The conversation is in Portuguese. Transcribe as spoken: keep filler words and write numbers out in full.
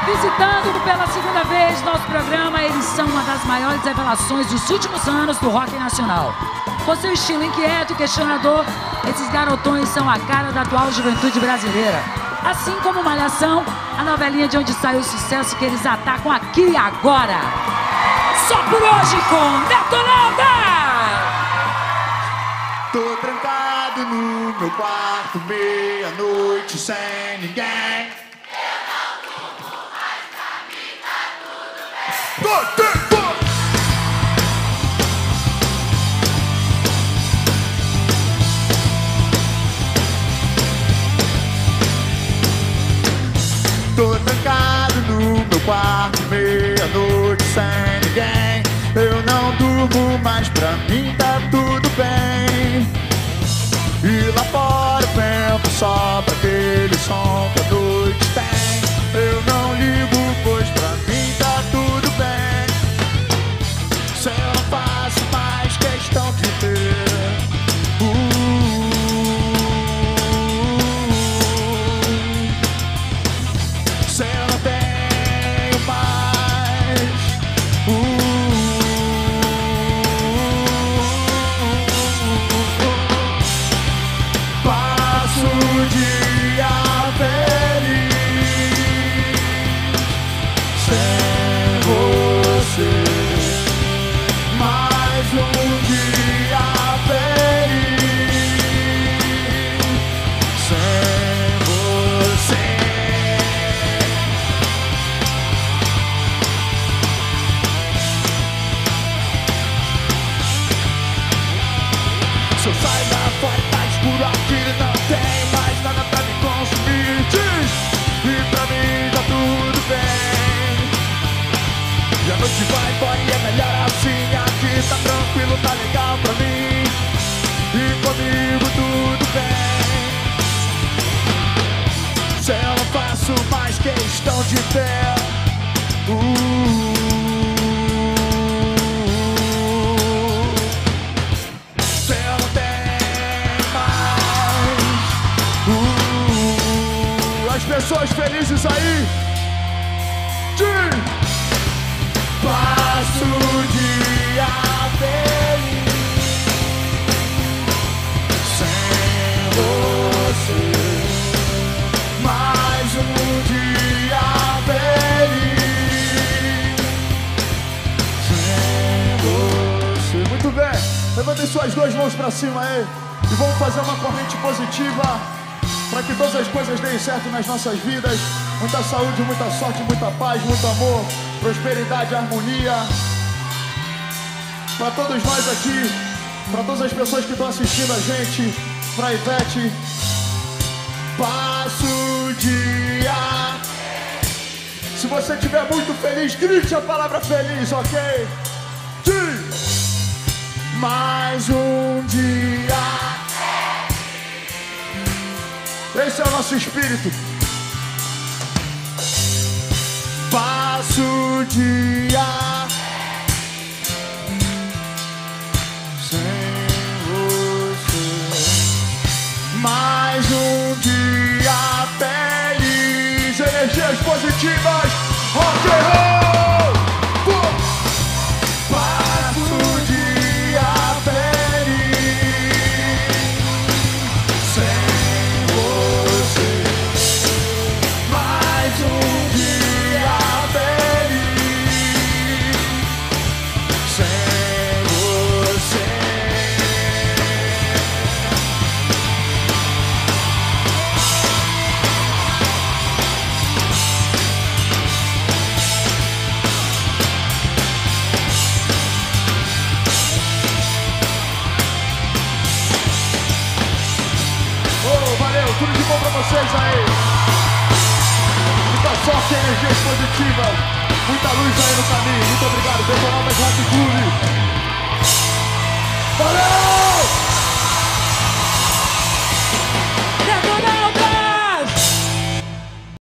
Visitando pela segunda vez nosso programa, eles são uma das maiores revelações dos últimos anos do rock nacional. Com seu estilo inquieto e questionador, esses garotões são a cara da atual juventude brasileira. Assim como Malhação, a novelinha de onde saiu o sucesso que eles atacam aqui e agora. Só por hoje com Detonauta! Tô trancado no meu quarto, meia-noite, sem ninguém. Eu não durmo, mas pra mim tá tudo bem. Tô, tô, tô. Tô trancado no meu quarto, meia-noite, sem ninguém. Eu não durmo, mas pra mim tá tudo bem. E lá fora o vento sopra aquele som que a noite tem. Eu não ligo, pois pra mim tá tudo bem. Se eu não faço mais questão de ter uh, se eu não tenho mais uh, passo o dia feliz sem você. Mais um dia feliz sem você. Se eu sair lá fora tá escuro aqui, não tem mais nada pra me consumir. Diz, e pra mim tá tudo bem. E a noite vai embora e é melhor assim. Aqui tá tranquilo, tá legal pra mim. E comigo tudo bem. Se eu não faço mais questão de ter uh, se eu não tenho mais uh, as pessoas felizes aí. Diz! Passo o dia feliz sem você. Mais um dia feliz sem você. Muito bem, levantem suas duas mãos pra cima aí e vamos fazer uma corrente positiva para que todas as coisas deem certo nas nossas vidas. Muita saúde, muita sorte, muita paz, muito amor, prosperidade, harmonia. Para todos nós aqui, para todas as pessoas que estão assistindo a gente, para Ivete. Passo o dia. Se você estiver muito feliz, grite a palavra feliz, ok? Diz! Mais um dia. Esse é o nosso espírito. Passo o dia sem você. Mais um dia feliz. Energias positivas. Rock and roll. Uh! Passo o dia feliz sem você. Mais um dia feliz sem você. Oh, valeu, tudo de bom pra vocês aí. Muita sorte e energias positivas. Muita luz aí no caminho. Muito obrigado, Detonautas Rock Clube.